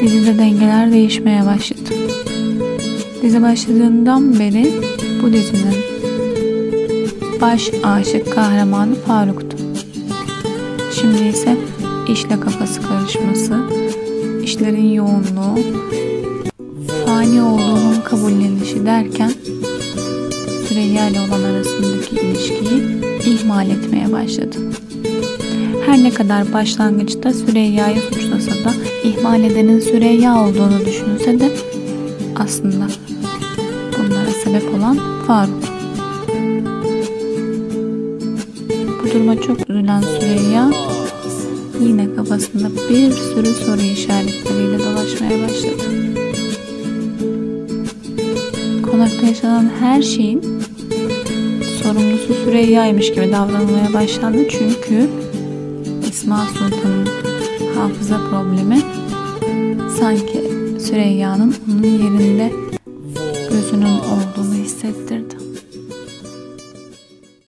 Dizide dengeler değişmeye başladı. Dizi başladığından beri bu dizinin baş aşık kahramanı Faruk'tu. Şimdi ise işle kafası karışması, işlerin yoğunluğu, fani olduğunun kabullenişi derken Süreyya ile olan arasındaki ilişkiyi ihmal etmeye başladı. Her ne kadar başlangıçta Süreyya'yı suçlasa da, ihmal edenin Süreyya olduğunu düşünse de aslında bunlara sebep olan Faruk. Bu duruma çok üzülen Süreyya yine kafasında bir sürü soru işaretleriyle dolaşmaya başladı. Konakta yaşanan her şeyin sorumlusu Süreyya'ymış gibi davranılmaya başlandı, çünkü Esma Sultan'ın hafıza problemi sanki Süreyya'nın onun yerinde gözünün olduğunu hissettirdi.